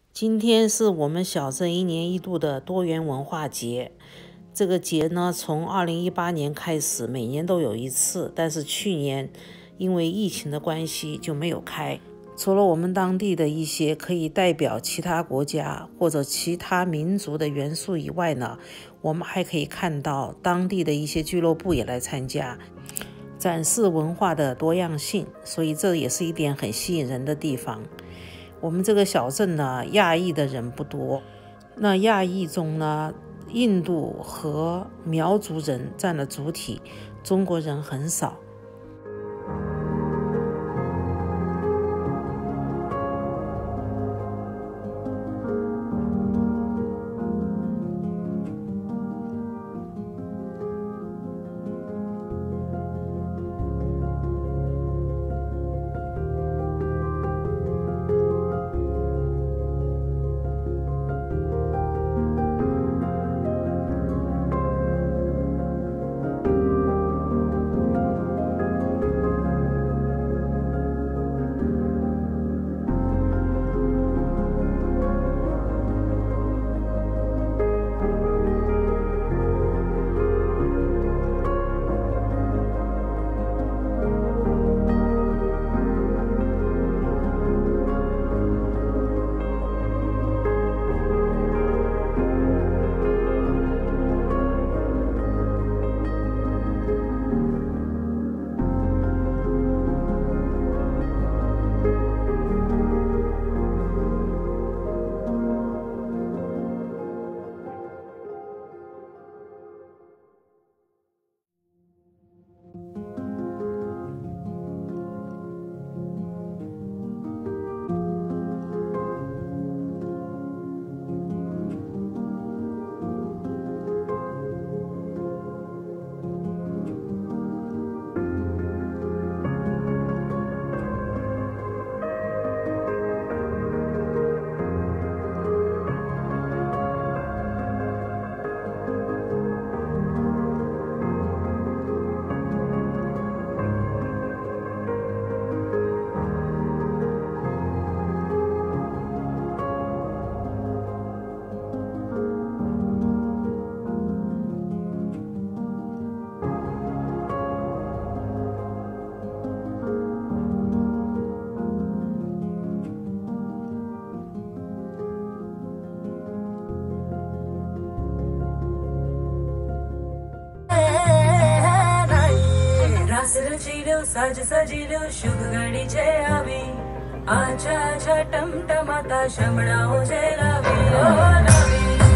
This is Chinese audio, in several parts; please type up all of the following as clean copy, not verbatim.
今天是我们小镇1年1度的多元文化节。这个节呢，从2018年开始，每年都有一次，但是去年因为疫情的关系就没有开。除了我们当地的一些可以代表其他国家或者其他民族的元素以外呢，我们还可以看到当地的一些俱乐部也来参加，展示文化的多样性，所以这也是一点很吸引人的地方。我们这个小镇呢，亚裔的人不多，那亚裔中呢，印度和苗族人占了主体，中国人很少。 साज सजिलो शुभ घड़ी छे आवी आछा आछा टमटमाता शमणाओ छे लावी ओ लावी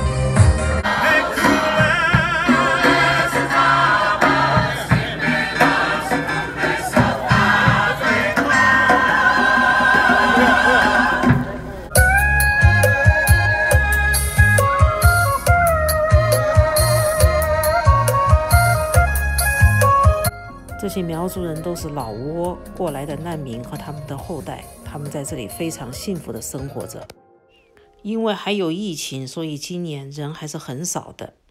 这些苗族人都是老挝过来的难民和他们的后代，他们在这里非常幸福的生活着。因为还有疫情，所以今年人还是很少的。